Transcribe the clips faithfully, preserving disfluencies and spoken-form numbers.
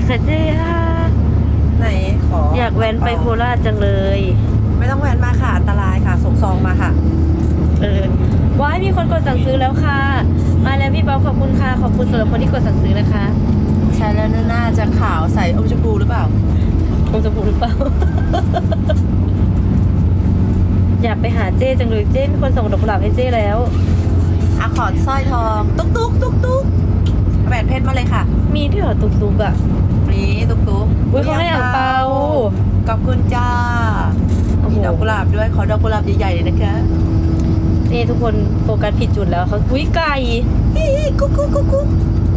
ค่ะเจ๊ไหนขออยากแว้นไปโคราชจังเลยไม่ต้องแว้นมาค่ะอันตรายค่ะส่งซองมาค่ะเออว้ายมีคนกดสั่งซื้อแล้วค่ะมาแล้วพี่บ๊อบขอบคุณค่ะขอบคุณสำหรับคนที่กดสั่งซื้อนะคะใช่แล้วน่าจะขาวใสอมชมพูหรือเปล่าอมชมพูหรือเปล่า อยากไปหาเจ้จังเลยเจ้มีคนส่งดอกกุหลาบให้เจ้แล้วอะขอสร้อยทองตุ๊กตุ๊กตุ๊กตุ๊กแหวนเพชรมาเลยค่ะมีด้วยเหรอตุ๊กตุ๊กอ่ะมีตุ๊กตุ๊กอุ้ยเขาให้อ่างเปาขอบคุณจ้ามีดอกกุหลาบด้วยขอดอกกุหลาบใหญ่ๆเลยนะคะนี่ทุกคนโฟกัสผิดจุดแล้วเขาอุ้ยไก่กุ๊กกุ๊กกุ๊กกุ๊ก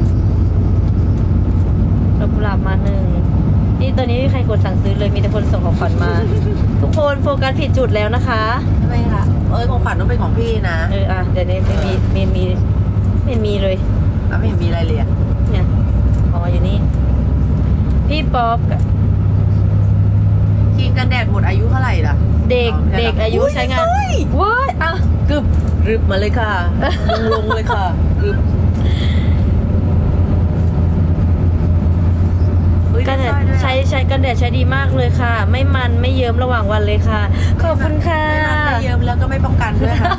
ดอกกุหลาบมาหนึ่งนี่ตอนนี้ไม่มีใครกดสั่งซื้อเลยมีแต่คนส่งของขวัญมา ทุกคนโฟกัสผิดจุดแล้วนะคะทำไมคะเอ้ยของขวัญต้องเป็นของพี่นะเอออ่ะเดี๋ยวนี้ไม่มีไม่มีไม่มีเลยอ่ะไม่เห็นมีอะไรเลยเนี่ยอ๋ออยู่นี่พี่ป๊อปครีมกันแดดหมดอายุเท่าไหร่ล่ะเด็กเด็กอายุใช้งานว้ายอ่ะกึบรึบมาเลยค่ะลงลงเลยค่ะรึบกันแดดใช้ใช้กันแดดใช้ดีมากเลยค่ะไม่มันไม่เยิ้มระหว่างวันเลยค่ะขอบคุณค่ะไม่มันไม่เยิ้มแล้วก็ไม่ป้องกันด้วยค่ะ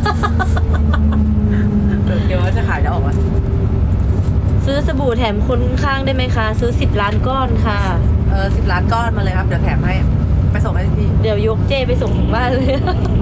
เดี๋ยวว่าจะขายได้ออกวะซื้อสบู่แถมคนข้างได้ไหมคะซื้อสิบล้านก้อนค่ะเออสิบล้านก้อนมาเลยครับเดี๋ยวแถมให้ไปส่งให้พี่เดี๋ยวยกเจ้ไปส่งถึงบ้านเลย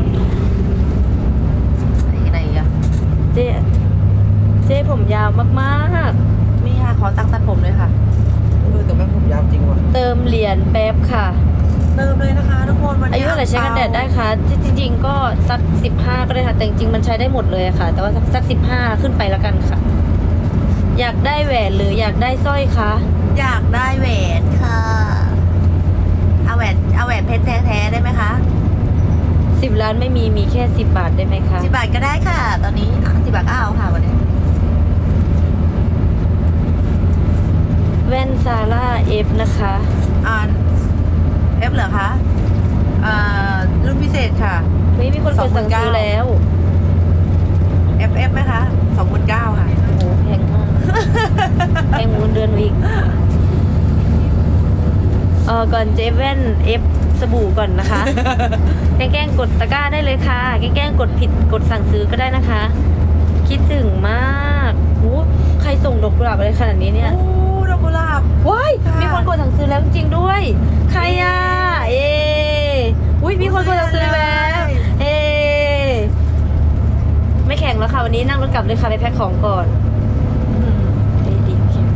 ไหนอ่ะเจ้เจ้ผมยาวมากๆมีค่ะขอตั้งตัดผมเลยค่ะเออแต่แม่ผมยาวจริงว่ะเติมเหรียญแป๊บค่ะเติมเลยนะคะทุกคนวันนี้อายุเท่าไหร่ใช้กันแดดได้คะจริงๆก็สักสิบห้าก็ได้ค่ะแต่จริงๆมันใช้ได้หมดเลยค่ะแต่ว่าสักสักสิบห้าขึ้นไปแล้วกันค่ะอยากได้แหวนหรืออยากได้สร้อยคะอยากได้แหวนค่ะเอาแหวนเอาแหวนเพชรแท้ๆได้ไหมคะสิบล้านไม่มีมีแค่สิบบาทได้ไหมคะสิบบาทก็ได้ค่ะตอนนี้สิบบาทก็เอาค่ะวันนี้แว่นซาร่าเอฟนะคะอ่าเอฟเหรอคะอ่ารุ่นพิเศษค่ะไม่มีคนกดสั่งซื้อแล้วเอฟเอฟไหมคะสองหมื่นเก้าค่ะโอ้โหแพงมากแพงมูลเดือนวิกเออก่อนเจแว่นเอฟสบู่ก่อนนะคะแกล้งกดตะกร้าได้เลยค่ะแกล้งกดผิดกดสั่งซื้อก็ได้นะคะคิดถึงมากโอ้ใครส่งดอกกุหลาบอะไรขนาดนี้เนี่ยโอ้ดอกกุหลาบว้ายมีคนกดสั่งซื้อแล้วจริงด้วยใครอ่ะเออุ้ยมีคนกดสั่งซื้อแล้วเอไม่แข่งแล้วค่ะวันนี้นั่งรถกลับเลยค่ะไปแพ็คของก่อนดีดี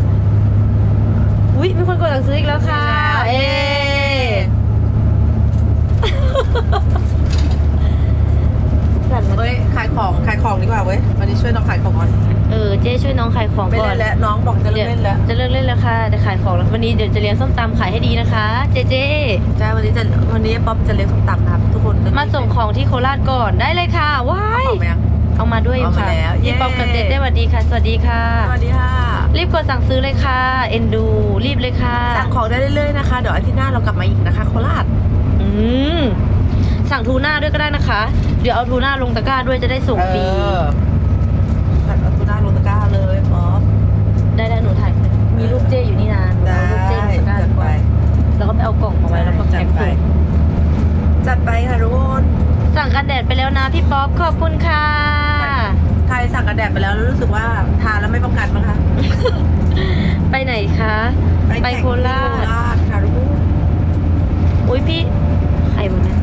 อุ้ยมีคนกดสั่งซื้ออีกแล้วค่ะเอเฮ้ยขายของขายของดีกว่าเว้ยวันนี้ช่วยน้องขายของก่อนเออเจ๊ช่วยน้องขายของก่อนไม่เล่นแล้วน้องบอกจะเลิกเล่นแล้วจะเลิกเล่นแล้วค่ะแต่ขายของแล้ววันนี้เดี๋ยวจะเลี้ยงส้มตำขายให้ดีนะคะเจเจใช่วันนี้จะวันนี้ป๊อปจะเลี้ยงส้มตำนะครับทุกคนมาส่งของที่โคราชก่อนได้เลยค่ะว้ายเอามาด้วยค่ะพี่ป๊อปกับเจเจสวัสดีค่ะสวัสดีค่ะสวัสดีค่ะรีบกดสั่งซื้อเลยค่ะเอ็นดูรีบเลยค่ะสั่งของได้เรื่อยๆนะคะเดี๋ยวอาทิตย์หน้าเรากลับมาอีกนะคะโคราชอืมสั่งทูน่าด้วยก็ได้นะคะเดี๋ยวเอาทูน่าลงตะกร้าด้วยจะได้ส่งฟรีเอาทูน่าลงตะกร้าเลยป๊อปได้ได้หนูถ่ายมีรูปเจอยู่นี่นานเอารูปเจลงตะกร้าไปแล้วก็ไปเอากล่องมาไว้แล้วก็แพ็คส่งจัดไปค่ะทุกคนสั่งกันแดดไปแล้วนะพี่ป๊อปขอบคุณค่ะใครสั่งกันแดดไปแล้วรู้สึกว่าทาแล้วไม่ป้องกันมั้งคะไปไหนคะไปโคราชค่ะทุกคนอุ้ยพี่ใครบ้างนะ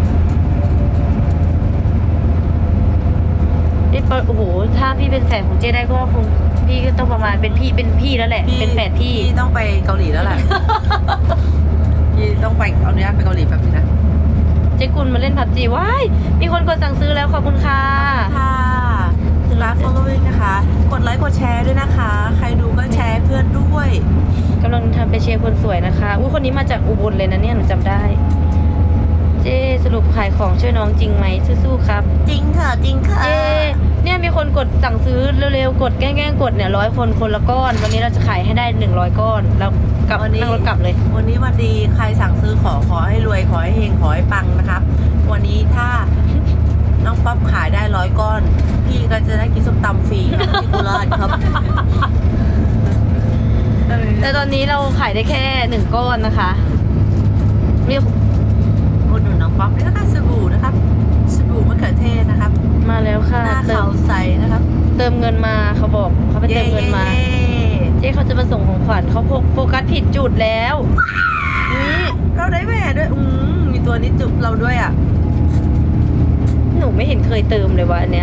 นี่โอ้โหถ้าพี่เป็นแฟนของเจ๊ได้ก็คงพี่ก็ต้องประมาณเป็นพี่เป็นพี่แล้วแหละเป็นแฟนพี่พี่ต้องไปเกาหลีแล้วแหละพี่ต้องไปเอาเนื้อไปเกาหลีแบบนี้นะเจ๊กุลมาเล่นพับจีว้ายมีคนกดสั่งซื้อแล้วขอบคุณค่ะค่ะคือร้านโฟโต้วิ่งนะคะกดไลค์กดแชร์ด้วยนะคะใครดูก็แชร์เพื่อนด้วยกำลังทำไปเชียร์คนสวยนะคะอุ้ยคนนี้มาจากอุบลเลยนะเนี่ยหนูจำได้เจ๊สรุปขายของช่วยน้องจริงไหมสู้ๆครับจริงค่ะจริงค่ะเจ๊เนี่ยมีคนกดสั่งซื้อเร็วๆกดแกล้งๆกดเนี่ยร้อยคนคนละก้อนวันนี้เราจะขายให้ได้หนึ่งร้อยก้อนแล้วกลับนั่งรถกลับเลยวันนี้วันดีใครสั่งซื้อขอขอให้รวยขอให้เฮงขอให้ปังนะครับวันนี้ถ้าน้องป๊อปขายได้ร้อยก้อนพี่ก็จะได้กินส้มตำฟรีที่โคราชครับเอแต่ตอนนี้เราขายได้แค่หนึ่งก้อนนะคะเรียกอุดหนุนน้องป๊อปด้วยนะคะสบู่นะครับสบู่มะเขือเทศนะครับมาแล้วค่ะหน้าเติขาม วใสนะครับเติมเงินมาเขาบอกเขาไปเติมเงินมาเย้เจ๊เขาจะมาส่งของขวัญเขาโฟโฟกัสผิดจุดแล้วนี่เราได้แหวนด้วยอืมมีตัวนี้จุบเราด้วยอ่ะหนูไม่เห็นเคยเติมเลยวะอันเนี้ย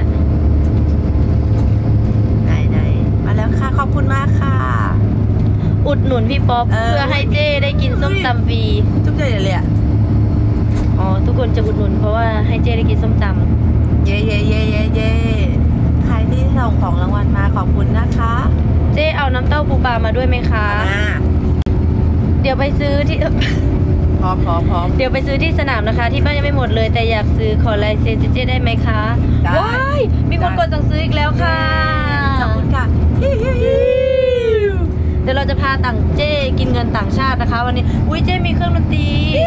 ไหนไหนมาแล้วค่ะขอบคุณมากค่ะอุดหนุนพี่ป๊อปเออเพื่อให้เจ๊ได้กินส้มตำฟรีจุ๊บใหญ่เลยอ่ะอ๋อทุกคนจะอุดหนุนเพราะว่าให้เจ๊ได้กินส้มตำเย่เย่เย่เย่เย่ใครที่ส่งของรางวัลมาขอบคุณนะคะเจ๊เอาน้ำเต้าปูปลามาด้วยไหมคะอ่าเดี๋ยวไปซื้อที่พร้อมพร้อมพร้อมเดี๋ยวไปซื้อที่สนามนะคะ ที่บ้านยังไม่หมดเลยแต่อยากซื้อขอลายเซ็นเจ๊ได้ไหมคะได้ว้ายมีคนกดสั่งซื้ออีกแล้วค่ะขอบคุณค่ะฮิฮิฮิเดี๋ยวเราจะพาต่างเจ้กินเงินต่างชาตินะคะ วันนี้อุ้ยเจ้มีเครื่องดนตรี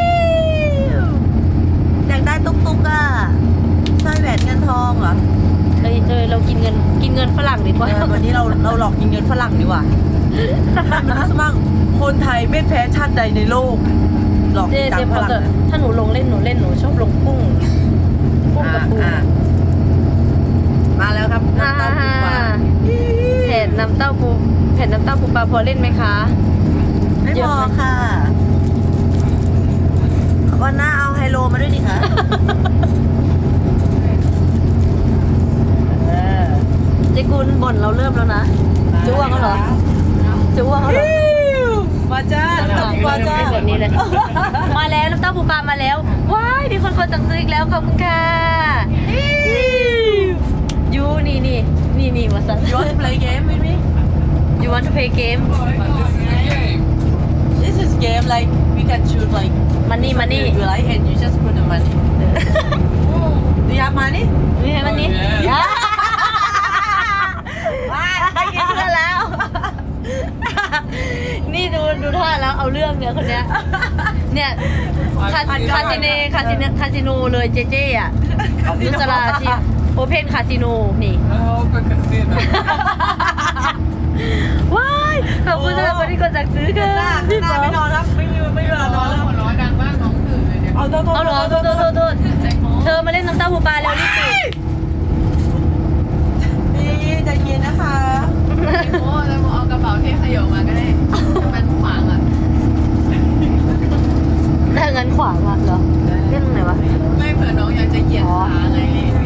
อยากได้ตุ๊กตุ๊กอ่ะสร้อยแหวนเงินทองเหรอเออเออเรากินเงินกินเงินฝรั่งดีกว่าเออวันนี้เราเราหลอกกินเงินฝรั่งดีกว่ามันรู้สึกว่าคนไทยไม่แพ้ชาติใดในโลก หลอกเจ้กินตังเจ้ค์พฝอรั่งเกิดถ้าหนูลงเล่นหนูเล่นหนูชอบลงกุ้งกุ้งกับปูอ่ะอ่ะมาแล้วครับอ่าน้ำตาลปูปลาแผ่นน้ำเต้าปูแผ่นน้ำเต้าปูปลาพอเล่นไหมคะไม่เยพอะอไหมค่ะวันหน้าเอาไฮโลมาด้วยดิคะเออเจ๊กุลบ่นเราเริ่มแล้วนะจะอ้วงแล้วเหรอจะอ้วงแล้วเหรอมาจ้าน้ำตาลปูปลาจ้าแบบนี้เลย มาแล้วน้ำเต้าปูปลามาแล้วว้ายมีคนกดสั่งซื้ออีกแล้วขอบคุณค่ะยูนี่นี่นี่นี่มาสั่ง You want to play game with me? You want to play game This is game like we can choose like money money you, you like and you just put the money. Do you have money? นี่ให้มันนี่ได้กินเพื่อนแล้ว นี่ดูดูท่าแล้วเอาเรื่องเนี่ยคนเนี้ยเนี่ยคาคาสิเนคาสิเนคาสิโนเลยเจเจอ่ะนุสราที่โอเพนคาสิโนนี่ Open casino. ว้ายขอบคุณสำหรับคนที่กดสั่งซื้อค่ะหน้าพี่หน้าป๊อไม่ปนอนครับไม่มีไม่มีเวลานอนแล้วหัวเร้อนดังมากน้องตื่นเลยเนี่ยเอาโทษโทษเอาเหรอโทษโทษโทษโทษเธอมาเล่นน้ำเต้าหูปลาแล้วรีบปิดนี่ใจเย็นนะคะโอ้แล้วมึงเอากระเป๋าเทขยโยมาก็ได้ มันขวางอ่ะถ้างั้นขวางอ่ะเหรอเล่นตรงไหนวะไม่เผื่อน้องอยากจะเหยียดขาไง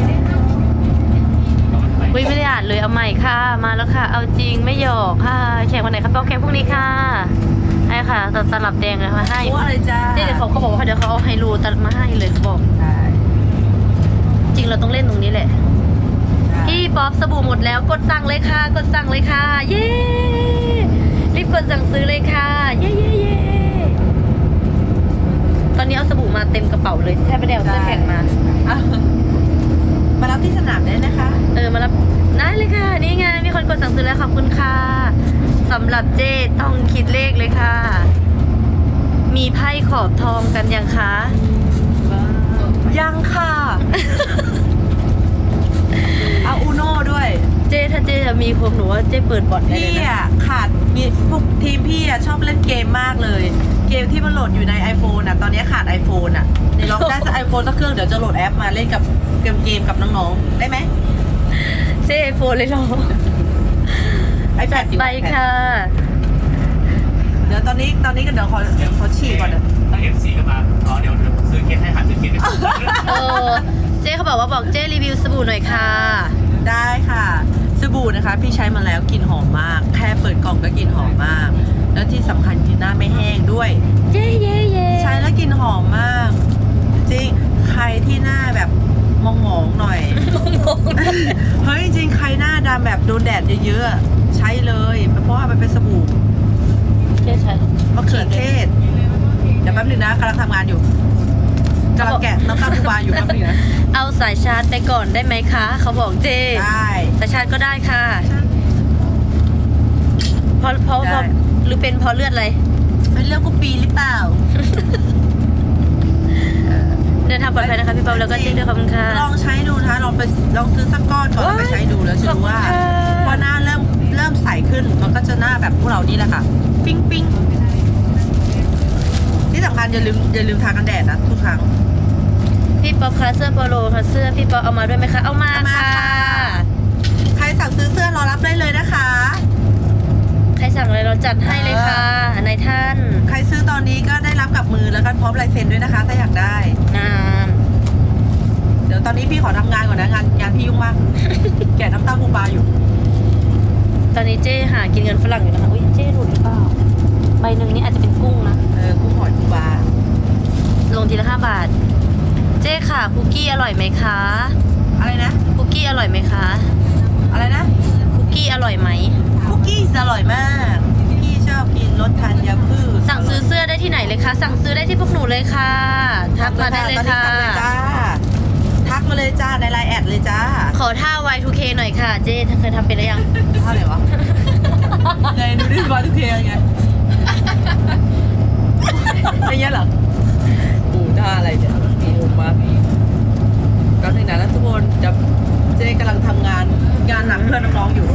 อุ้ยไม่ได้อ่านเลยเอาใหม่ค่ะมาแล้วค่ะ เอาจริงไม่หยอกค่ะแข่งวันไหนครับเป้าแข่งพรุ่งนี้ค่ะให้ค่ะตลับแดงเลยมาให้โอ้อะไรจ้าเดี๋ยวเขาเขาบอกว่าเดี๋ยวเขาเอาไฮรูตัดมาให้เลยเขาบอกใช่จริงเราต้องเล่นตรงนี้แหละพี่ป๊อปสบู่หมดแล้วกดสั่งเลยค่ะ กดสั่งเลยค่ะ เย้รีบกดสั่งซื้อเลยค่ะเย้เย้เย้ตอนนี้เอาสบู่มาเต็มกระเป๋าเลยแทบไม่ได้เอาเสื้อแข่งมาอ่ะมารับที่สนามได้นะคะเออมารับได้เลยค่ะนี่ไงมีคนกดสั่งซื้อแล้วขอบคุณค่ะสำหรับเจ้ต้องคิดเลขเลยค่ะ มีไพ่ขอบทองกันยังคะยังค่ะ เอาอูโน่ด้วยเจ้ถ้าเจ้จะมีพวกหนูว่าเจ้เปิดบ่อนได้เลพี่ยนะอ่ะขาดมีพวกทีมพี่อ่ะชอบเล่นเกมมากเลย เกมที่มันโหลดอยู่ใน iPhone อ่ะตอนนี้ขาด iPhone อ่ะในลองได้สัก iPhone สักเครื่องเดี๋ยวจะโหลดแอปมาเล่นกับเกมเกมกับน้องๆได้ไหมเจ้ไอโฟนเลยเหรอไอแพดอยู่ไปค่ะเดี๋ยวตอนนี้ตอนนี้ก็เดี๋ยวขอเดี๋ยวขอฉี่ก่อนเดี๋ยวถ้าเอฟซีก็มาอ๋อเดี๋ยวเดี๋ยวผมซื้อเค้กให้หาซื้อเค้กให้เออเจ้เขาบอกว่าบอกเจ้รีวิวสบู่หน่อยค่ะได้ค่ะสบู่นะคะ พี่ใช้มาแล้วกลิ่นหอมมาก แค่เปิดกล่องก็กลิ่นหอมมาก แล้วที่สำคัญคือหน้าไม่แห้งด้วยเย้เย้เย้ใช้แล้วกลิ่นหอมมาก จริงใครที่หน้าแบบมองหมองๆหน่อย เฮ้ยจริงใครหน้าดำแบบโดนแดดเยอะๆใช้เลยเพราะว่ามันเป็นสบู่เจ้ใช้มะเขือเทศเดี๋ยวแป๊บนึงนะกำลังทำงานอยู่กำลังแกะน้ำตาลปูปลาอยู่แป๊บนึงนะเอาสายชาร์จไปก่อนได้ไหมคะ เขาบอกเจ้ได้สายชาร์จก็ได้ค่ะเพราะเพราะเพราะหรือเป็นเพราะเลือดอะไรเป็นเรื่องกุปีหรือเปล่าเดินทางปลอดภัยนะคะพี่เปาแล้วก็เจ๊ด้วยขอบคุณค่ะลองใช้ดูนะคะลองไปลองซื้อสักก้อนก่อนแล้วไปใช้ดูแล้วจะรู้ว่าขอบคุณค่ะพอหน้าเริ่มเริ่มใสขึ้นมันก็จะหน้าแบบพวกเรานี่แหละค่ะปิ้งปิ้งที่สำคัญอย่าลืมอย่าลืมทากันแดดนะทุกครั้งพี่ป๊อปคะเสื้อโปโลค่ะเสื้อพี่ป๊อปเอามาด้วยไหมคะเอามาเอามาค่ะค่ะ ใครสั่งซื้อเสื้อรอรับได้เลยนะคะใครสั่งอะไรเราจัดให้เลยค่ะนายท่านใครซื้อตอนนี้ก็ได้รับกับมือแล้วก็พร้อมลายเซ็นด้วยนะคะถ้าอยากได้นานเดี๋ยวตอนนี้พี่ขอทำงานก่อนนะงานงานพี่ยุ่งมาก แกะน้ำเต้าปูปลาอยู่ตอนนี้เจ๊หากินเงินฝรั่งอยู่นะคะอุ้ยเจ๊หลุดหรือเปล่าใบหนึ่งนี้อาจจะเป็นกุ้งนะเออกุ้งหอยปูปลาลงทีละห้าบาท เจ๊ค่ะคุกกี้อร่อยไหมคะอะไรนะคุกกี้อร่อยไหมคะอะไรนะคุกกี้อร่อยไหมคุกกี้อร่อยมากพี่ชอบกินรสธัญพืชสั่งซื้อเสื้อได้ที่ไหนเลยคะสั่งซื้อได้ที่พวกหนูเลยค่ะทักมาได้เลยตอนนี้ค่ะสั่งเลยจ้าทักมาเลยจ้าในไลน์แอดเลยจ้าขอท่า วาย ทู เค หน่อยค่ะ เจ๊เคยทำเป็นหรือยังท่าไหนวะ ไหนดูดิวาทุกเพลงไงไม่เงี้ยเหรอปูท่าอะไรเนี่ยมีลงมาก็ถึงนั้นแล้วทุกคนจะเจ๊กำลังทำงานงานหนักเพื่อนน้องๆอยู่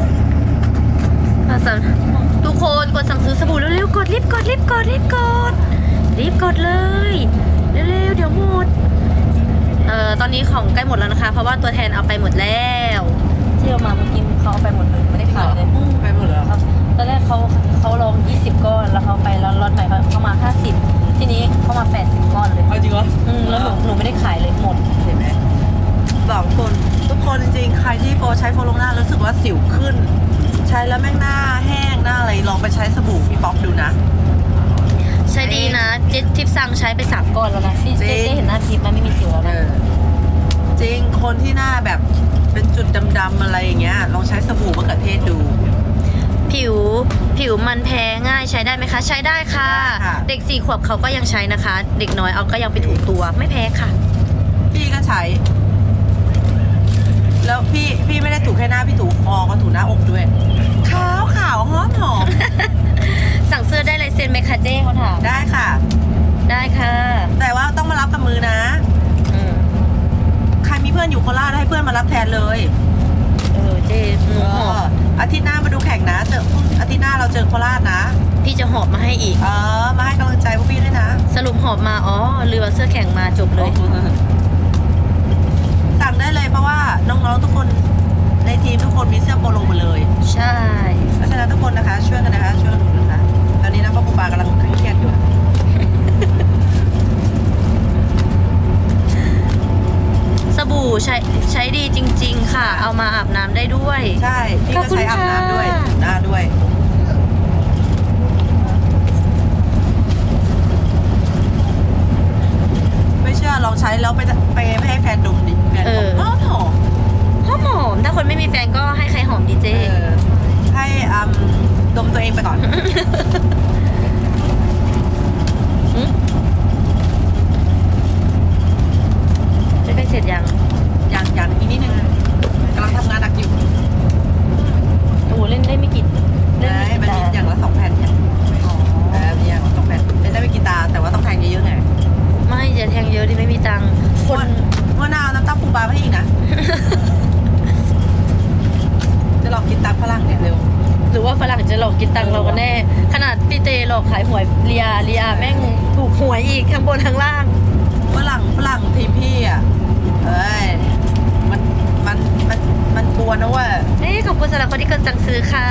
ทุกคนกดสั่งซื้อสบู่เร็วๆกดรีบกดรีบกดรีบกดรีบกดเลยเร็วๆเดี๋ยวหมดเอ่อตอนนี้ของใกล้หมดแล้วนะคะ เพราะว่าตัวแทนเอาไปหมดแล้วที่เอามาเมื่อกี้เขาเอาไปหมดเลยไม่ได้ขายเลยไปหมดแล้วตอนแรกเขาเขาลงยี่สิบก้อนแล้วเขาไปแล้วล็อตใหม่เขามาห้าสิบทีนี้เขามาแปดสิบก้อนเลยเอาจริงเหรออืมแล้วหนูหนูไม่ได้ขายเลยหมดเห็นไหมบอกคนทุกคนจริงๆใครที่โปรใช้โฟลงหน้ารู้สึกว่าสิวขึ้น ใช้แล้วแม่งหน้าแห้งหน้าอะไรลองไปใช้สบู่พี่ป๊อปดูนะใช้ดีนะเจ๊ทิปซังใช้ไปสามก้อนแล้วนะพี่จริเจ๊งเจ๊เห็นหน้าทิปมันไม่มีสิวแล้วเอนะอจริงคนที่หน้าแบบเป็นจุดดำๆอะไรอย่างเงี้ยลองใช้สบู่มะเขือเทศดูผิวผิวมันแพ้ง่ายใช้ได้ไหมคะ ใช้ได้ค่ะได้ค่ะเด็กสี่ขวบเขาก็ยังใช้นะคะ เด็กน้อยเอาก็ยังไปถูตัวไม่แพ้ค่ะพี่ก็ใช้ แล้วพี่พี่ไม่ได้ถูแค่หน้าพี่ถูคอก็ถูหน้าอกด้วยขาวขาวหอมหอมสั่งเสื้อได้ลายเซ็นไหมคะเจ๊เขาถามได้ค่ะได้ค่ะแต่ว่าต้องมารับกับมือนะอืมใครมีเพื่อนอยู่โคราชให้เพื่อนมารับแทนเลยเออเจ๊หนูเอหออบ อาทิตย์หน้ามาดูแข่งนะเจออาทิตย์หน้าเราเจอโคราชนะพี่จะหอบมาให้อีกเออมาให้กำลังใจพวกพี่ด้วยนะสรุปหอบมาอ๋อเรือเสื้อแข่งมาจบเลยสั่งได้เลยเพราะว่าน้องๆทุกคนในทีมทุกคนมีเสื้อโปโลหมดเลยใช่เพราะฉะนั้นทุกคนนะคะช่วยกันนะคะช่วยกันหนุนนะคะตอนนี้นะพ่อปูปากำลังเครียดอยู่สบู่ใช้ใช้ดีจริง ๆ ค่ะ เอามาอาบน้ำได้ด้วยใช่พี่ก็ใช้อาบน้ำด้วยขอบคุณค่ะหน้าด้วยไม่เชื่อลองใช้แล้วไปไปให้แฟนดมดิแฟนดมหอมหอมหอมหอมถ้าคนไม่มีแฟนก็ให้ใครหอมดีเจเออให้อืมดมตัวเองไปก่อนจะไปเสร็จยังอย่างอย่างอีกนิดนึงกำลังทำงานหนักอยู่โอ้โหเล่นได้ไม่กี่เล่นได้ไม่มันกี่มีตาอย่างละสองแผ่นเนี่ยอ๋อเออมีอย่างละสองแผ่นเล่นได้ไม่กี่ตาแต่ว่าต้องแทงเยอะๆไงไม่จะแทงเยอะดิไม่มีตังค์ควันนวันหน้าเอาน้ำเต้าปูปลามาให้อีกนะ จะหลอกกินตามฝรั่งเนี่ยเร็วหรือว่าฝรั่งจะหลอกกินตังค์เรากันแน่ ขนาดพี่เตหลอกขายหวยเลียเลียแม่งถูกหวยอีกข้างบนข้างล่างฝรั่งฝรั่งทีมพี่อ่ะเอ้ยมันมันมันมันกลัวนะเว่าเอ้ยขอบคุณสำหรับคนที่กดสั่งซื้อค่ะ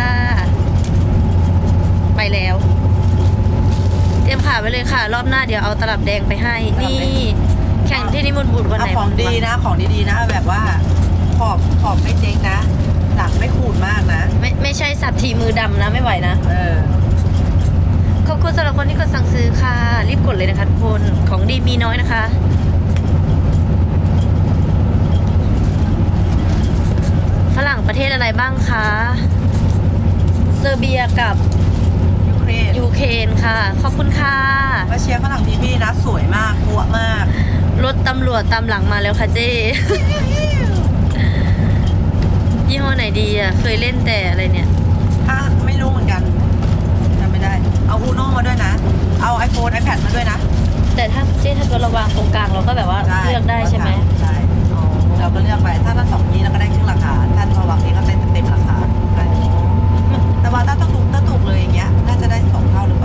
ไปแล้ว เตรียมขาไว้เลยค่ะ รอบหน้าเดี๋ยวเอาตลับแดงไปให้ นี่ แข่งที่นิมนต์บุตรวันไหเอานของดีนะของดีๆนะแบบว่าขอบขอบไม่เจ๊งนะหลังไม่ขูดมากนะไม่ไม่ใช่สับทีมือดำนะไม่ไหวนะเออขอบคุณสำหรับคนที่กดสั่งซื้อค่ะ รีบกดเลยนะคะทุกคนของดีมีน้อยนะคะ ฝรั่งประเทศอะไรบ้างคะเซอร์เบียกับยูเครนยูเครนค่ะ ขอบคุณค่ะมาเชียร์ฝรั่งทีมพี่นะสวยมากปัวมากรถตำรวจตามหลังมาแล้วค่ะเจ๊ ยี่ห้อไหนดีอ่ะ เคยเล่นแต่อะไรเนี่ยถ้าไม่รู้เหมือนกันจำไม่ได้ เอาอูโน่มาด้วยนะ เอา iPhone iPad มาด้วยนะแต่ถ้าเจ๊ถ้าเกิดเราวางตรงกลางเราก็แบบว่าเลือกได้ใช่ไหมใช่อ๋อเราก็เลือกไปถ้าถ้าสองนี้เราก็ได้ครึ่งราคาถ้าพอวางนี้ก็เต็มเต็มราคาใช่แต่ว่าถ้าต้องถูกถ้าถูกเลยอย่างเงี้ยน่าจะได้สองเท่าหรือ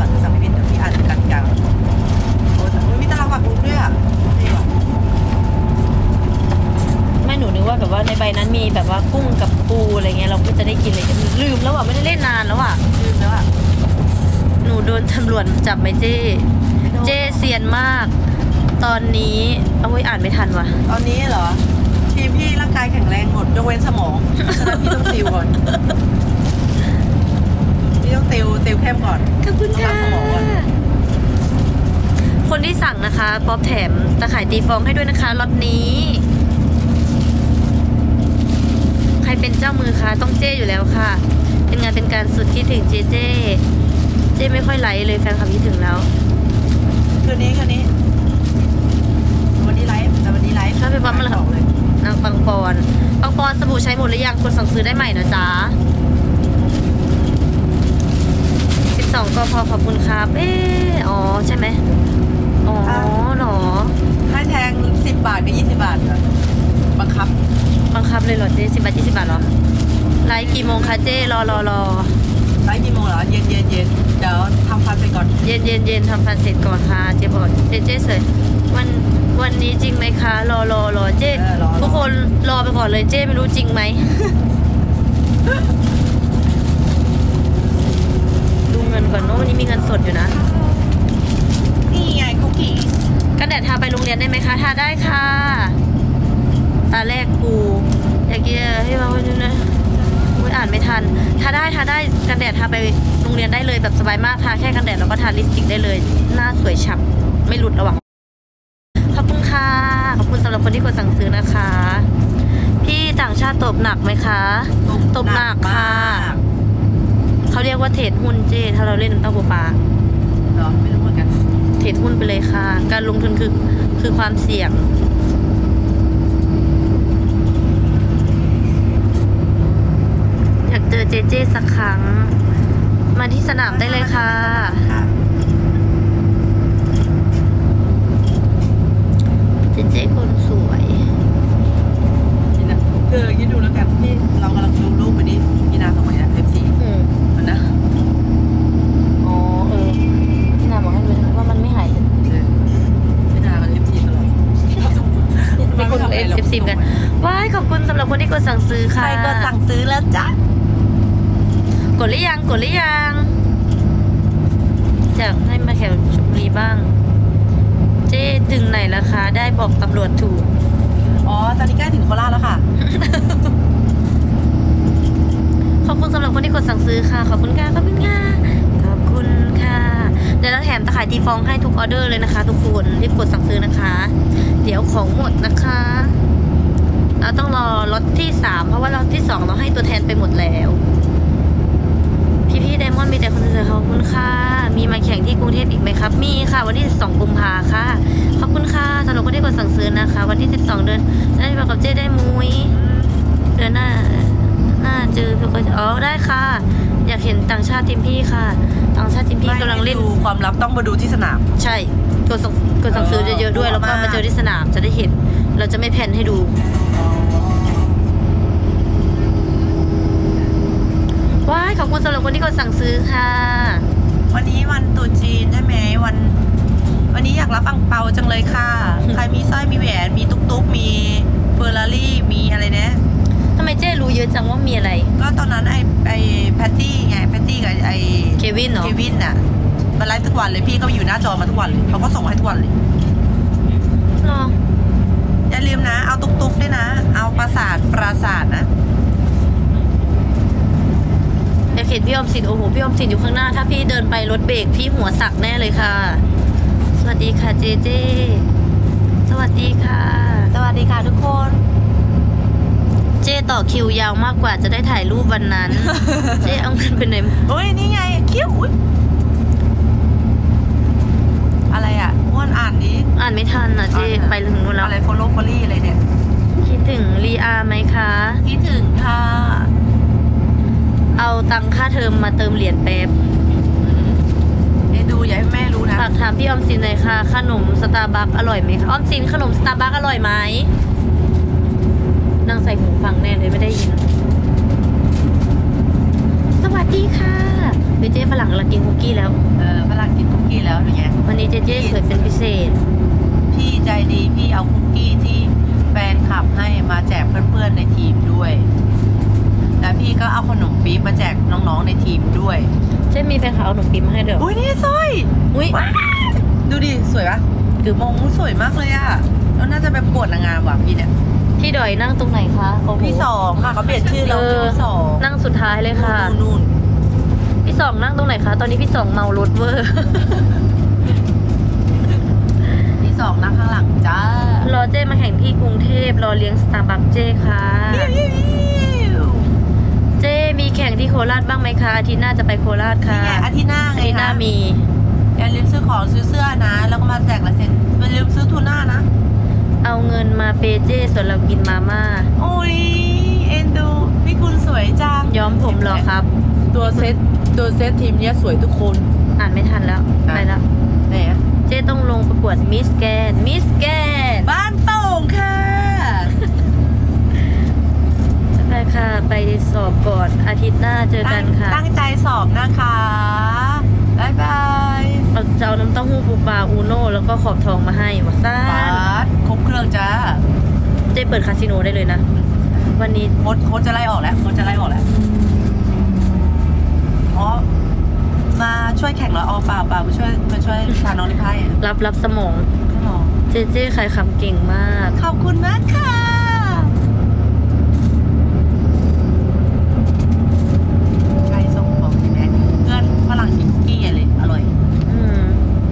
นตำรวจจับไหมเจ้เจ้เซียนมาก ตอนนี้เอาไว้อ่านไม่ทันว่ะตอนนี้เหรอทีมพี่ร่างกายแข็งแรงหมดยกเว้นสมองฉะนั้นพี่ต้องติวก่อนพี่ต้องติวติวเข้มก่อนขอบคุณค่ะต้องรับสมองก่อนคนที่สั่งนะคะป๊อปแถมตะข่ายตีฟองให้ด้วยนะคะล็อตนี้ ใครเป็นเจ้ามือคะต้องเจ้อยู่แล้วค่ะ เป็นงานเป็นการสุดคิดถึงเจเจเจไม่ค่อยไลฟ์เลยแฟนคลับคิดถึงแล้วคืนนี้คืนนี้วันนี้ไลฟ์แต่วันนี้ไลฟ์ถ้าเป็นวันมันบอกเลยนางปังปอนปังปอนสบู่ใช้หมดหรือยังกดสั่งซื้อได้ใหม่นะจ๊ะสิบสองก็พอขอบคุณครับเอออ๋อใช่ไหมอ๋อหรอให้แทงสิบบาทกับยี่สิบบาทอะบังคับบังคับเลยเหรอเจ๊สิบบาทยี่สิบบาทเหรอไลฟ์กี่โมงคะเจ๊รอรอรอไลฟ์กี่โมงเหรอเย็นเย็นเย็นเดี๋ยวทำฟันไปก่อนเย็นเย็นเย็นทำฟันเสร็จก่อนค่ะเจ๊บอกเจ๊เจ๊เสร็จวันวันนี้จริงไหมคะรอรอรอเจ๊ทุกคนรอไปก่อนเลยเจ๊ไม่รู้จริงไหม ดูเงินก่อนเนอะวันนี้มีเงินสดอยู่นะนี่ไงคุกกี้กันแดดทาไปโรงเรียนได้ไหมคะทาได้ค่ะ ตาแรกปูอยากกินให้มาวันนี้นะอุ๊ยอ่านไม่ทันทาได้ทาได้กันแดดทาไปโรงเรียนได้เลยแบบสบายมากทาแค่กันแดดแล้วก็ทาลิปสติกได้เลยหน้าสวยฉ่ำไม่หลุดระหว่างขอบคุณค่ะขอบคุณสำหรับคนที่กดสั่งซื้อนะคะ พี่ต่างชาติตบหนักไหมคะตบหนักค่ะเขาเรียกว่าเทรดหุ้นเจถ้าเราเล่นน้ำเต้าปูปลาเหรอไม่รู้เหมือนกันเทรดหุ้นไปเลยค่ะ การลงทุนคือคือความเสี่ยง อยากเจอเจเจสักครั้ง มาที่สนามได้เลยค่ะ เจเจคนสวยนี่นะเธอคิดดูแล้วกันที่เรากำลังดูรูปไปดิพี่นาสมัยนะเอฟซีอืมมันนะอ๋อ เออพี่นาบอกให้ดูว่ามันไม่หายพี่นากับเอฟซีตลอดเป็นคนเอฟซีกันว้ายขอบคุณสำหรับคนที่กดสั่งซื้อใครค่ะก็สั่งซื้อแล้วจ้ะกดหรือยังกดหรือยังอยากให้มาแข่งชมบุรีบ้าง เจ๊ถึงไหนแล้วคะได้บอกตำรวจถูกอ๋อตอนนี้ใกล้ถึงโคราชแล้วค่ะขอบคุณสำหรับคนที่กดสั่งซื้อค่ะ ขอบคุณค่ะขอบคุณค่ะขอบคุณค่ะเดี๋ยวเราแถมตะข่ายตีฟองให้ทุกออเดอร์เลยนะคะ ทุกคนที่กดสั่งซื้อนะคะ เดี๋ยวของหมดนะคะเราต้องรอล็อตที่สามเพราะว่าล็อตที่สองเราให้ตัวแทนไปหมดแล้วพี่พี่ไดมอนด์มีแต่คนสวยๆขอบคุณค่ะมีมาแข่งที่กรุงเทพอีกไหมครับมีค่ะวันที่สิบสองกุมภาค่ะขอบคุณค่ะสำหรับคนที่กดสั่งซื้อนะคะ วันที่สิบสองเดือนได้มากับเจ๊ได้มุ้ยเดือนหน้าหน้าเจอพี่ก็อ๋อได้ค่ะ อยากเห็นต่างชาติทีมพี่ค่ะต่างชาติทีมพี่กำลังเล่นดูความลับต้องมาดูที่สนามใช่กดสั่งกดสั่งซื้อเยอะๆด้วยแล้วก็มาเจอที่สนามจะได้เห็น เราจะไม่แพนให้ดูว้ายขอบคุณสำหรับคนที่กดสั่งซื้อค่ะวันนี้วันตรุษจีนใช่ไหมวัน วันนี้อยากรับอังเปาจังเลยค่ะ ใครมีสร้อยมีแหวนมีตุ๊กตุ๊กมีเฟอร์รารี่มีอะไรเนี่ยทำไมเจ๊รู้เยอะจังว่ามีอะไรก็ตอนนั้นไอ้ไอ้แพตตี้ไงแพตตี้กับไอ้เควินเหรอเควินน่ะมาไลฟ์ทุกวันเลยพี่ก็อยู่หน้าจอมาทุกวันเลยเขาก็ส่งให้ทุกวันเลยหรออย่าลืมนะเอาตุ๊กตุ๊กด้วยนะ เอาปราสาทปราสาทนะอยากเห็นพี่ออมสินโอ้โหพี่ออมสินอยู่ข้างหน้าถ้าพี่เดินไปรถเบรกพี่หัวสักแน่เลยค่ะ สวัสดีค่ะเจเจสวัสดีค่ะสวัสดีค่ะทุกคนเจต่อคิวยาวมากกว่าจะได้ถ่ายรูปวันนั้น เจเอาเงินไปไหนเฮ้ยนี่ไงคิ้วอุ๊ยอะไรอ่ะม้วนอ่านดิอ่านไม่ทันนะเจไปถึงนู้นแล้วอะไรโฟโลฟอรี่อะไรเนี่ยคิดถึงลีอาไหมคะคิดถึงค่ะเอาตังค่าเทอมมาเติมเหรียญแป๊บเอ็นดูอย่าให้แม่รู้นะฝากถามพี่ออมสินหน่อยค่ะขนมสตาร์บัคอร่อยไหมคะออมสินขนมสตาร์บัคอร่อยไหมนั่งใส่หูฟังแน่เลยไม่ได้ยิน สวัสดีค่ะเจเจฝรั่งเรากินคุกกี้แล้วเออฝรั่งกินคุกกี้แล้วหรือไงวันนี้เจเจสวยเป็นพิเศษพี่ใจดีพี่เอาคุกกี้ที่แฟนคลับให้มาแจกเพื่อนๆในทีมด้วย แล้วพี่ก็เอาขนมปี๊บมาแจกน้องๆในทีมด้วยเจ๊มีแฟนเขาเอาขนมปี๊บมาให้เดี๋ยวอุ้ยนี่สร้อยอุ้ยว้าวดูดิสวยปะคือมองสวยมากเลยอะแล้วน่าจะแบบกวดนางงามว่ะพี่เนี่ยพี่ดอยนั่งตรงไหนคะโอ้โหพี่สองค่ะเขาเปลี่ยนชื่อเราเป็นพี่สองนั่งสุดท้ายเลยค่ะนู่นพี่สองนั่งตรงไหนคะ ตอนนี้พี่สองเมารถเวอร์พี่สองนั่งข้างหลังจ้ารอเจ้มาแข่งที่กรุงเทพรอเลี้ยงสตาร์บัคเจ้ค่ะ เจ้มีแข่งที่โคราชบ้างไหมคะอาทิตย์หน้าจะไปโคราชค่ะนี่ไงอาทิตย์หน้าอาไงทิตย์หน้าคะมีอย่าลืมซื้อของซื้อเสื้อนะ แล้วก็มาแจกลายเซ็นอย่าลืมซื้อทูน่านะเอาเงินมาเปเจ้ส่วนเรากินมาม่าโอ้ยเอ็นดูพี่คุณสวยจังย้อมผมเหรอครับตัวเซตตัวเซตทีมเนี้ยสวยทุกคนอ่านไม่ทันแล้วอ่ะไปแล้วไหนอะเจ้ต้องลงประกวดมิสแกนมิสแกนบ้านโป่งค่ะไปค่ะ ไปสอบก่อนอาทิตย์หน้าเจอกันค่ะตั้งใจสอบนะคะบ๊ายบายเอาจะเอาน้ำเต้าหู้ปูปลาอูโน่แล้วก็ขอบทองมาให้วะซ่าบาสครบเครื่องจ้าเจ้เปิดคาสิโนได้เลยนะ วันนี้โค้ชโค้ชจะไล่ออกแล้วโค้ชจะไล่ออกแล้วเพราะมาช่วยแข่งเหรอเอาเปล่าเปล่ามาช่วยมาช่วยพาน้องลิพายรับรับสมองหรอเจเจ้ขายคำเก่งมากขอบคุณมากค่ะใช่ส่งบอกใช่ไหมเพื่อนฝรั่งกินคุกกี้ใหญ่เลยอร่อยอืม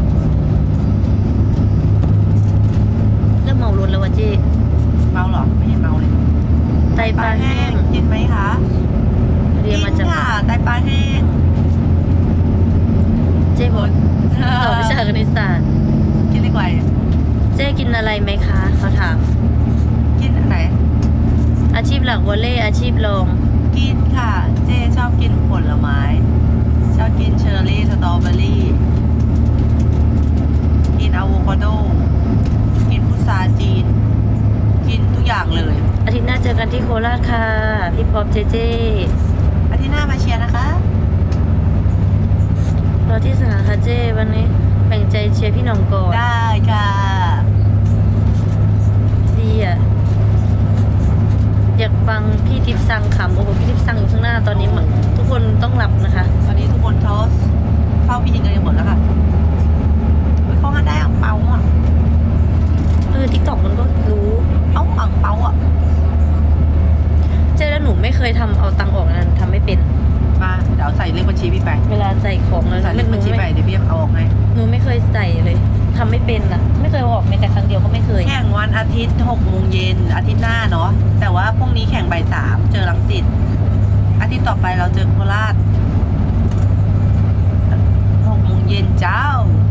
เริ่มเมารถแล้ววะเจ้เมาเหรอไม่เห็นเมาเลยไตปลาแห้งกินไหมคะเรียนมาจากค่ะไตปลาแห้งเจ้บอกสอบวิชาคณิตศาสตร์กินดีกว่าเจ้กินอะไรไหมคะเขาถามกินอันไหนอาชีพหลักวอลเล่อาชีพรองกินค่ะ เจ๊ชอบกินผลไม้ ชอบกินเชอร์รี่ สตรอเบอรี่ กินอะโวคาโด กินพุทราจีน กินทุกอย่างเลยอาทิตย์หน้าเจอกันที่โคราชค่ะ พี่ป๊อปเจเจอาทิตย์หน้ามาเชียร์นะคะรอที่สนามค่ะเจวันนี้แบ่งใจเชียร์พี่หน้องก่อนได้ค่ะดีอ่ะ อยากฟังพี่ทิพย์สั่งขำโอ้โหพี่ทิพย์สั่งอยู่ข้างหน้าตอนนี้เหมือนทุกคนต้องหลับนะคะตอนนี้ทุกคนเขาเฝ้าพี่ยิงกันหมดแล้วค่ะเฮ้ยเขางานได้อ่างเปาอ่ะเออทิกตอกมันก็รู้เอ้าอ่างเปาอ่ะเจแล้วหนูไม่เคยทำเอาตังค์ออกนั้นทำไม่เป็นมาเดี๋ยวใส่เลขบัญชีพี่ไปเวลาใส่ของเลยใส่เลขบัญชีไปเดี๋ยวพี่เอาออกให้หนูไม่เคยใส่เลยทำไม่เป็นอ่ะ ไม่เคยเอาออกแม้แต่ครั้งเดียวก็ไม่เคยแข่งวันอาทิตย์หกโมงเย็นอาทิตย์หน้าเนาะแต่ว่าพรุ่งนี้แข่งบ่ายสามเจอรังสิตอาทิตย์ต่อไปเราเจอโคราชหกโมงเย็นเจ้า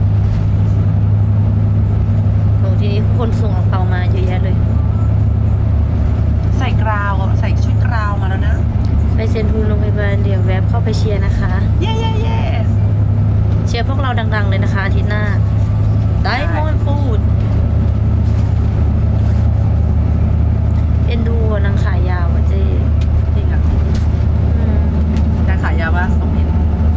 โอ้ทีนี้คนส่งอังเปามาเยอะแยะเลยใส่กราวใส่ชุดกราวมาแล้วนะไปเซ็นทรัลโรงพยาบาลเดี๋ยวแวบเข้าไปเชียร์นะคะเย่เย่เย่เชียร์พวกเราดังๆเลยนะคะอาทิตย์หน้าได้มอนฟูดเอ็นดูนางขายาวอะเจ๊จริงอ่ะอืมการขายยาว่าต้องเห็น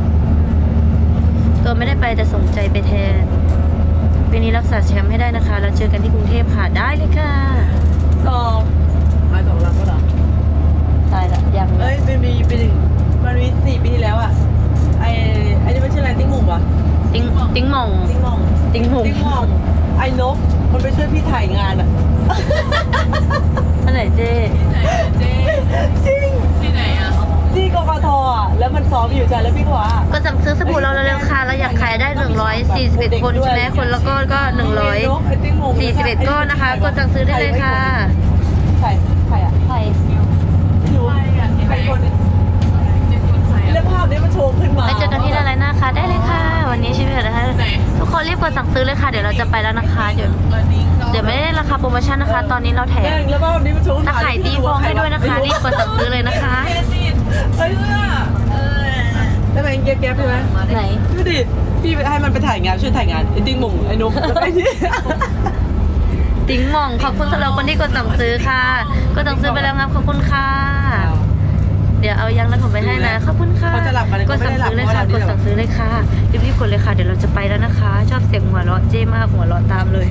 ตัวไม่ได้ไปแต่ส่งใจไปแทนปีนี้รักษาแชมป์ให้ได้นะคะ แล้วเจอกันที่กรุงเทพค่ะได้เลยค่ะสองมาสองลำก็หรอตายละยังเอ้ยมันมีปีหนึ่งมันมีสี่ปีที่แล้วอ่ะไอไอนี่มันชื่ออะไรติ้งหมุมวะติ้งติ้งหมองติ้งมองติ้งหมงติ้งมองไอ้นกมันไปช่วยพี่ถ่ายงานอ่ะอันไหนเจ๊ที่ไหนอะเจ๊จริงที่ไหนอ่ะที่กกทอ่ะแล้วมันซ้อมอยู่จ้ะแล้วพี่ก็ว่าก็สั่งซื้อสบู่เราเร็วๆค่ะเราอยากขายได้หนึ่งร้อยสี่สิบเอ็ดคนใช่ไหมคนละก้อนก็หนึ่งร้อยสี่สิบเอ็ดก้อนนะคะกดสั่งซื้อได้เลยค่ะใครใครอ่ะใครไม่รู้ใครอ่ะที่ใคไหรนคนนึงเจ๊คนใครแล้วอ่ะภาพนี้มันโชว์ขึ้นมาไปเจอกันที่ร้านอะไรนะคะได้เลยค่ะ วันนี้ใช่ไหมนะคะไหนทุกคนรีบกดสั่งซื้อเลยค่ะเดี๋ยวเราจะไปแล้วนะคะเดี๋ยววันนี้ก็เดี๋ยวไม่ได้ราคาโปรโมชั่นนะคะ ตอนนี้เราแถมแม่งแล้วภาพนี้มันโชว์ขึ้นตะมาไคร่ตีฟองให้ด้วยนะคะรีบกดสั่งซื้อเลยนะคะเฮ้ยเนี่ยเออแล้วมันแก๊บๆใช่ไหมไหนดูดิพี่ให้มันไปถ่ายงานช่วยถ่ายงานไอ้ติ้งหมงไอ้นกแล้วไอ้นี่ติ๋งหม่องขอบคุณสำหรับคนที่กดสั่งซื้อค่ะกดสั่งซื้อไปแล้วครับขอบคุณค่ะเดี๋ยวเอายังแล้วผมไปให้นะขอบคุณค่ะเขาจะหลับกันเลยกดสั่งซื้อเลยค่ะเขากไม่ดได้หลับสั่งซื้อเลยค่ะรีบๆกดเลยค่ะเดี๋ยวเราจะไปแล้วนะคะ ชอบเสียงหัวเราะเจ้มากหัวเราะตามเลย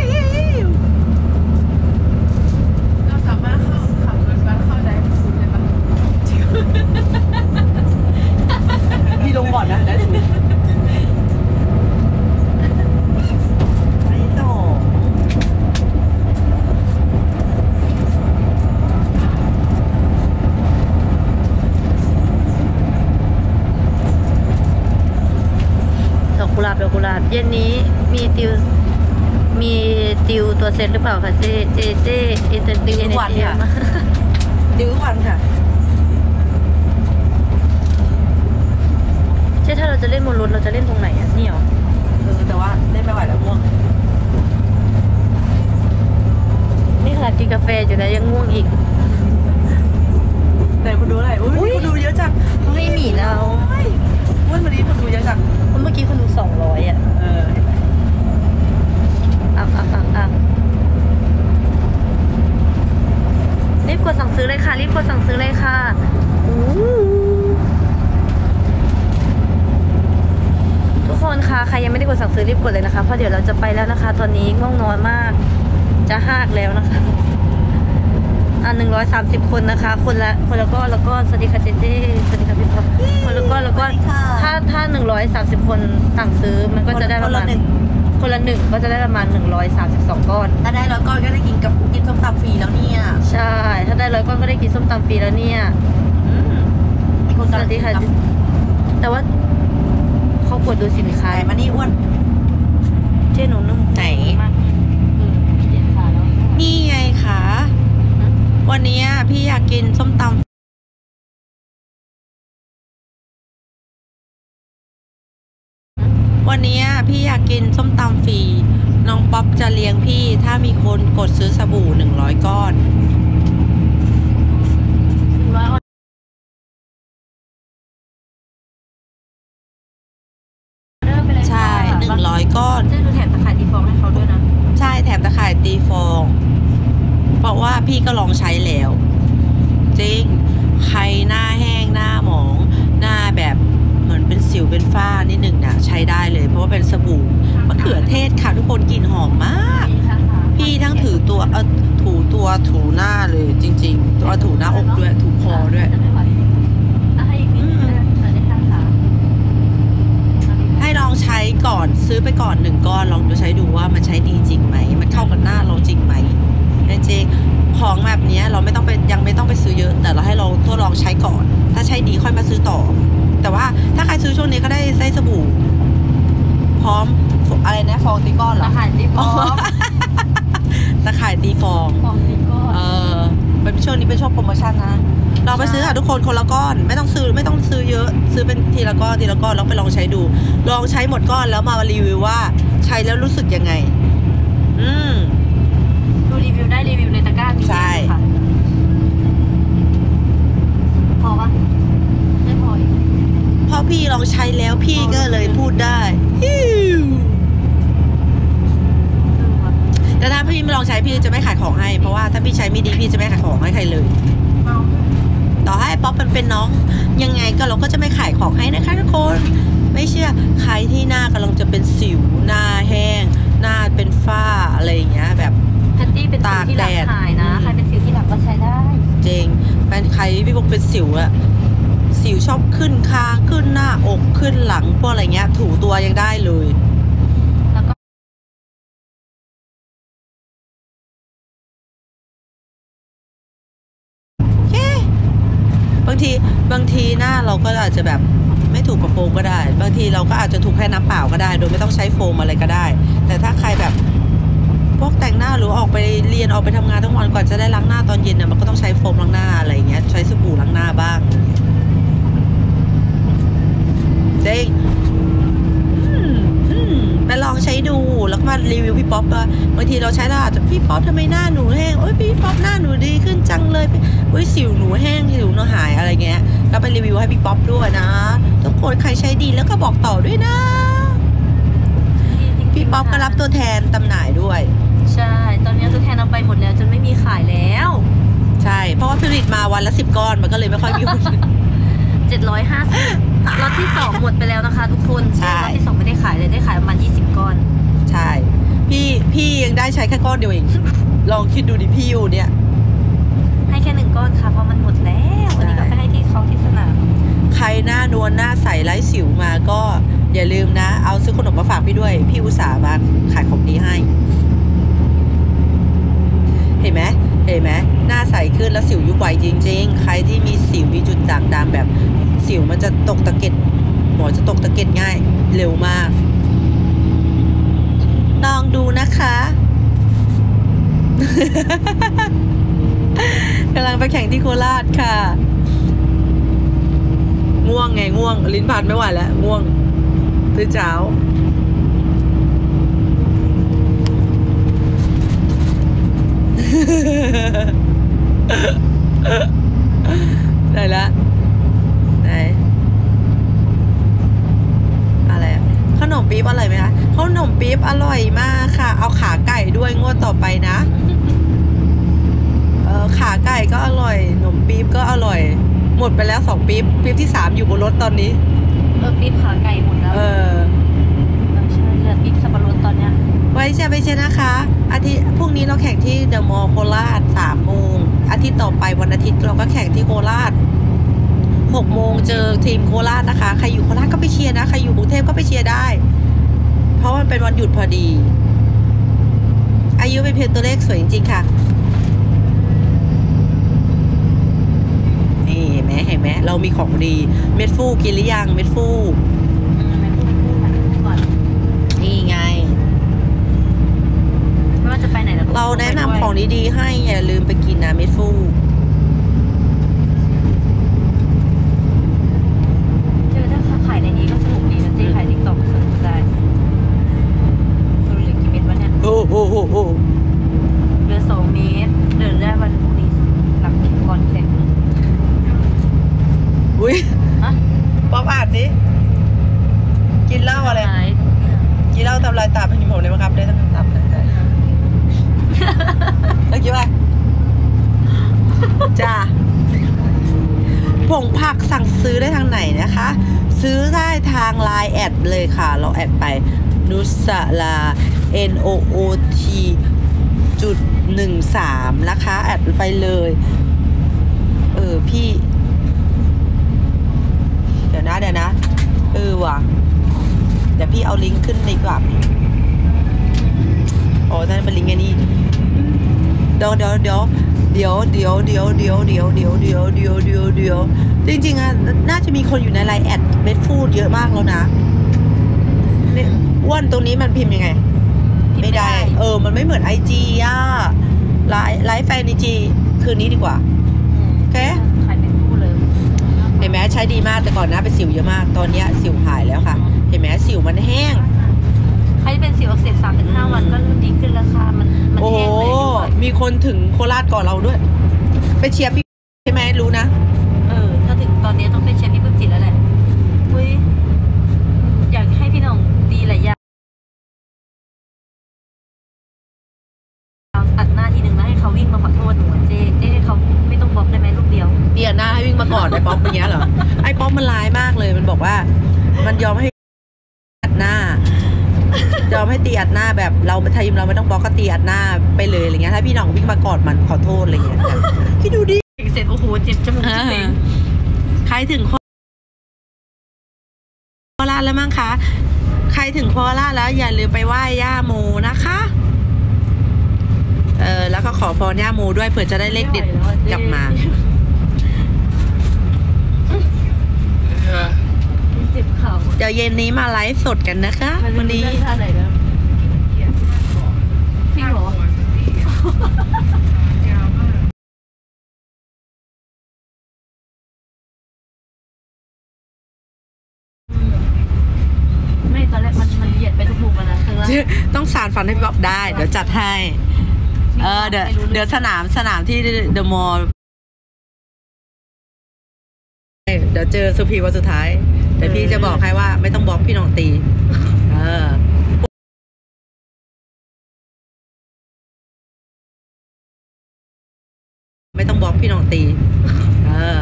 เราสามารถเข้าขับรถบัสเข้าได้คุณได้ปะพี่ลงก่อนนะแล้วถูกอันที่สองดอกกุหลาบดอกกุหลาบเย็นนี้มีติวมีติวตัวเซตหรือเปล่าคะเจเจเจเอเจนติวเอเนจีดิวทุกวันค่ะเช่ถ้าเราจะเล่นบนรถเราจะเล่นตรงไหนอ่ะนี่หรอเออแต่ว่าเล่นไม่ไหวแล้วง่วงนี่ขนาดกินกาแฟอยู่นะยังง่วงอีกแต่คุณดูอะไรอุ้ยคุณดูเยอะจังไม่หมีเราวันวันนี้คุณดูเยอะจังเพราะเมื่อกี้คนดูสองร้อยอ่ะเออเห็นไหมอ่ะอ่ะอ่ะอ่ะรีบกดสั่งซื้อเลยค่ะรีบกดสั่งซื้อเลยค่ะอู้ทุกคนคะใครยังไม่ได้กดสั่งซื้อรีบกดเลยนะคะเพราะเดี๋ยวเราจะไปแล้วนะคะ ตอนนี้ง่วงนอนมากจะหากแล้วนะคะอ่ะหนึ่งร้อยสามสิบคนนะคะ คนละคนละก้อนละก้อนสวัสดีค่ะเจเจสวัสดีค่ะพี่ป๊อปคนละก้อนละก้อนถ้าถ้าหนึ่งร้อยสามสิบคนสั่งซื้อมันก็จะได้ประมาณคนละหนึ่งก็จะได้ประมาณหนึ่งร้อยสามสิบสองก้อนถ้าได้แล้วก็ก็ได้กินกับกินส้มตำฟรีแล้วเนี่ยใช่ถ้าได้ร้อยก้อนก็ได้กินส้มตำฟรีแล้วเนี่ยอืมมีคนสวัสดีค่ะแต่ว่าเขากดดูสินค้าขายมานี่อ้วนเจ๊หนูนุ่มไหนมากอืมเจ็ดขาแล้วนี่ไงคะวันนี้พี่อยากกินส้มตำวันนี้พี่อยากกินส้มตำฟรีน้องป๊อปจะเลี้ยงพี่ถ้ามีคนกดซื้อสบู่หนึ่งร้อยก้อนว่าเริ่มไปเลยใช่หนึ่งร้อยก้อนเจ๊ดูแถมตะข่ายตีฟองให้เขาด้วยนะใช่แถมตะข่ายตีฟอง เพราะว่าพี่ก็ลองใช้แล้ว จริง ใครหน้าแห้งหน้าหมอง หน้าแบบเหมือนเป็นสิวเป็นฝ้านิดหนึ่งนะใช้ได้เลย เพราะว่าเป็นสบู่มะเขือเทศค่ะทุกคนกลิ่นหอมมาก พี่ทั้งถือตัวเออถูตัวถูหน้าเลยจริงๆ ตัวถูหน้าอกด้วยถูคอด้วยให้อีกนิดนึงนะได้ค่ะค่ะให้ลองใช้ก่อนซื้อไปก่อนหนึ่งก้อนลองดูใช้ดูว่ามันใช้ดีจริงไหมมันเข้ากับหน้าเราจริงไหมจริงๆของแบบนี้เราไม่ต้องไปยังไม่ต้องไปซื้อเยอะ แต่เราให้เราทดลองใช้ก่อน ถ้าใช้ดีค่อยมาซื้อต่อ แต่ว่าถ้าใครซื้อช่วงนี้ก็ได้ไส้สบู่พร้อมอะไรนะฟองตีก้อนเหรตะอข่ายตีฟองตะข่ายตีฟองฟองตีก้อนเออเป็นช่วงนี้เป็นช่วงโปรโมชั่นนะเราไปซื้อค่ะทุกคนคนละก้อนไม่ต้องซื้อไม่ต้องซื้อเยอะ ซื้อเป็นทีละก้อนทีละก้อนแล้วไปลองใช้ดูลองใช้หมดก้อนแล้วมารีวิวว่าใช้แล้วรู้สึกยังไงอืมดูรีวิวได้รีวิวในตะกร้ามีใช่ค่ะพอปะไม่พออีกเพราะพี่ลองใช้แล้วพี่ก็เลยพูดได้ฮิวแต่ถ้าพี่ไม่ลองใช้พี่จะไม่ขายของให้เพราะว่าถ้าพี่ใช้ไม่ดีพี่จะไม่ขายของให้ใครเลยต่อให้ป๊อปมันเป็นน้องยังไงก็เราก็จะไม่ขายของให้นะคะทุกคนไม่เชื่อใครที่หน้ากำลังจะเป็นสิวหน้าแห้งหน้าเป็นฝ้าอะไรอย่างเงี้ยแบบแพตตี้เป็นสิวที่หลังหายนะ ใครเป็นสิวที่หลังก็ใช้ได้เจงเป็นใครพี่บอกเป็นสิวอะสิวชอบขึ้นคางขึ้นหน้าอกขึ้นหลังพวกอะไรเงี้ยถูตัวยังได้เลยแล้วก็เย้บางทีบางทีหน้าเราก็อาจจะแบบไม่ถูกกับโฟมก็ได้ บางทีเราก็อาจจะถูกแค่น้ำเปล่าก็ได้ โดยไม่ต้องใช้โฟมอะไรก็ได้ แต่ถ้าใครแบบพวกแต่งหน้าหรือออกไปเรียนออกไปทำงานทั้งวันก่อนจะได้ล้างหน้าตอนเย็นเนี่ยมันก็ต้องใช้โฟมล้างหน้าอะไรเงี้ยใช้สบู่ล้างหน้าบ้างเจ๊ไปลองใช้ดูแล้วก็มารีวิวพี่ป๊อปว่าบางทีเราใช้แล้วอาจจะพี่ป๊อปทำไมหน้าหนูแห้งโอ้ยพี่ป๊อปหน้าหนูดีขึ้นจังเลยโอ้ยสิวหนูแห้งสิวหนูหายอะไรเงี้ยก็ไปรีวิวให้พี่ป๊อปด้วยนะทุกคนใครใช้ดีแล้วก็บอกต่อด้วยนะพี่ป๊อปก็รับตัวแทนจำหน่ายด้วยใช่ ตอนนี้ตัวแทนเอาไปหมดแล้วจนไม่มีขายแล้วใช่เพราะว่าผลิตมาวันละสิบก้อนมันก็เลยไม่ค่อยมีคนเจ็ดร้อยห้าสิบล็อตที่สองหมดไปแล้วนะคะ ทุกคนใช่ล็อตที่สองไม่ได้ขายเลยได้ขายประมาณยี่สิบก้อนใช่พี่พี่ยังได้ใช้แค่ก้อนเดียวเอง ลองคิดดูดิพี่อยู่เนี่ยให้แค่หนึ่งก้อนค่ะเพราะมันหมดแล้ววันนี้ก็ไปให้ที่เขาที่สนามใครหน้านวลหน้าใสไร้สิวมาก็อย่าลืมนะ เอาซื้อขนมมาฝากพี่ด้วย พี่อุตส่าห์มาขายของดีให้ เห็นไหมเห็นไหมหน้าใสขึ้นแล้วสิวยุบไวจริงๆใครที่มีสิวมีจุดด่างดำแบบสิวมันจะตกตะเก็ดหัวจะตกตะเก็ดง่ายเร็วมากลองดูนะคะกำลังไปแข่งที่โคราชค่ะง่วงไงง่วงลิ้นพันไม่ไหวแล้วง่วงตื่นเช้าได้ละไหนอะไรอะขนมปี๊บอร่อยไหมคะขนมปี๊บอร่อยมากค่ะเอาขาไก่ด้วยงวดต่อไปนะเออขาไก่ก็อร่อยขนมปี๊บก็อร่อยหมดไปแล้วสองปี๊บปี๊บที่สามอยู่บนรถตอนนี้เออปี๊บขาไก่หมดแล้วเออใช่เหลือปี๊บสับปะรดตอนเนี้ยไว้เชียร์ไปเชียร์นะคะอาทิตย์พรุ่งนี้เราแข่งที่เดอะมอลล์โคราชสามโมงอาทิตย์ต่อไปวันอาทิตย์เราก็แข่งที่โคราชหกโมงเจอทีมโคราชนะคะใครอยู่โคราชก็ไปเชียร์นะใครอยู่กรุงเทพก็ไปเชียร์ได้เพราะมันเป็นวันหยุดพอดีอายุเป็นเพียงตัวเลขสวยจริงๆค่ะนี่เห็นไหมเห็นไหมเรามีของดีเม็ดฟูกินหรือยังเม็ดฟูนี่ไงไม่ว่าจะไปไหนเราแนะนำของดีๆให้อย่าลืมไปกินนะเม็ดฟูเจอถ้าขายในนี้ก็สนุกดีนะเจ๊ขายติ๊กต็อกสนุกได้ตัวเล็กกี่เม็ดวะเนี่ยโอ้โหโอ้โหเหลือสองเมตรเดินได้วันพรุ่งนี้หลังกินก่อนแข่งอุ้ยฮะป๊อปอ่านสิกินเหล้าอะไรกินเหล้าทำลายตาเป็นผมเลยไหมครับได้ทำตาได้ได้แล้วคิดว่าจ้าผงผักสั่งซื้อได้ทางไหนนะคะซื้อได้ทางไลน์แอดเลยค่ะเราแอดไปนุสลา N O O T จุดหนึ่งสามนะคะแอดไปเลยเออพี่เดี๋ยวนะเดี๋ยวนะเออว่ะเดี๋ยวพี่เอาลิงก์ขึ้นดีกว่าอ๋อนั่นเป็นลิงก์ไงนี่เดี๋ยวเดี๋ยวเดี๋ยวเดี๋ยวเดี๋ยวเดี๋ยวเดี๋ยวเดี๋ยวเดี๋ยวเดี๋ยวเดี๋ยวเดี๋ยวเดี๋ยวจริงๆอ่ะน่าจะมีคนอยู่ในไลน์แอดเม็ดฟูดเยอะมากแล้วนะเนี่ยอ้วนตรงนี้มันพิมพ์ยังไงไม่ได้เออมันไม่เหมือนไอจีอ่ะไลฟ์ไลฟ์แฟนไอจีคืนนี้ดีกว่าโอเคขายเม็ดฟูดเลยเห็นไหมใช้ดีมากแต่ก่อนนะเป็นสิวเยอะมากตอนนี้สิวหายแล้วค่ะเห็นไหมสิวมันแห้งใครที่เป็นสิวอักเสบสามถึงห้าวันก็เริ่มดีขึ้นแล้วค่ะมันมันแห้งเลยด้วยมีคนถึงโคราชก่อนเราด้วยไปเชียร์พี่ใช่ไหมรู้นะเออถ้าถึงตอนนี้ต้องไปเชียร์พี่พึ่งจิตแล้วแหละอุ้ยอยากให้พี่น้องดีหลายอย่างตัดหน้าทีหนึ่งแล้วให้เขาวิ่งมาขอโทษหนูเจ๊เจ๊ให้เขาไม่ต้องบล็อกได้ไหมลูกเดียวเดียหน้าให้วิ่งมาก่อนไอ้ป๊อปเป็นอย่างนี้เหรอไอ้ป๊อปมันร้ายมากเลยมันบอกว่ามันยอมให้อัดหน้ายอมให้ตีอัดหน้าแบบเราไม่ทำเราไม่ต้องบล็อกก็ตีอัดหน้าไปเลยอะไรเงี้ยถ้าพี่น้องวิ่งมากอดมันขอโทษอะไรเงี้ยคิดดูดิเสร็จโอ้โหเจ็บจมูกเต็มใครถึงโคราชแล้วมั้งคะใครถึงโคราชแล้วอย่าลืมไปไหว้ย่าโมนะคะเออแล้วก็ขอพรย่าโมด้วยเผื่อจะได้เลขเด็ดกลับมาเจ็บเข่าเดี๋ยวเย็นนี้มาไลฟ์สดกันนะคะวันนี้ท่าไหนนะพี่หรอไม่ตอนแรกมันมันเหยียดไปทุกมุมแล้วนะต้องสานฝันให้พี่บ๊อบได้เดี๋ยวจัดให้เออเดี๋ยวเดี๋ยวสนามสนามที่เดอะมอลล์เดี๋ยวเจอสุพีวันสุดท้ายแต่พี่จะบอกให้ว่าไม่ต้องบล็อกพี่น้องตีเออไม่ต้องบล็อกพี่น้องตีเออ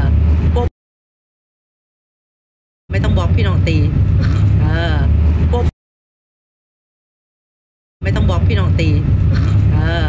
ไม่ต้องบล็อกพี่น้องตีเออไม่ต้องบล็อกพี่น้องตี